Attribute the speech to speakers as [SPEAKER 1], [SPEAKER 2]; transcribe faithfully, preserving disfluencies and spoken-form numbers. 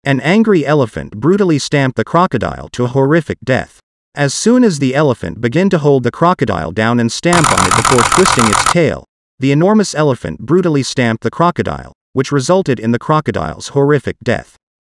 [SPEAKER 1] An angry elephant brutally stamped the crocodile to a horrific death. As soon as the elephant began to hold the crocodile down and stamp on it before twisting its tail, the enormous elephant brutally stamped the crocodile, which resulted in the crocodile's horrific death.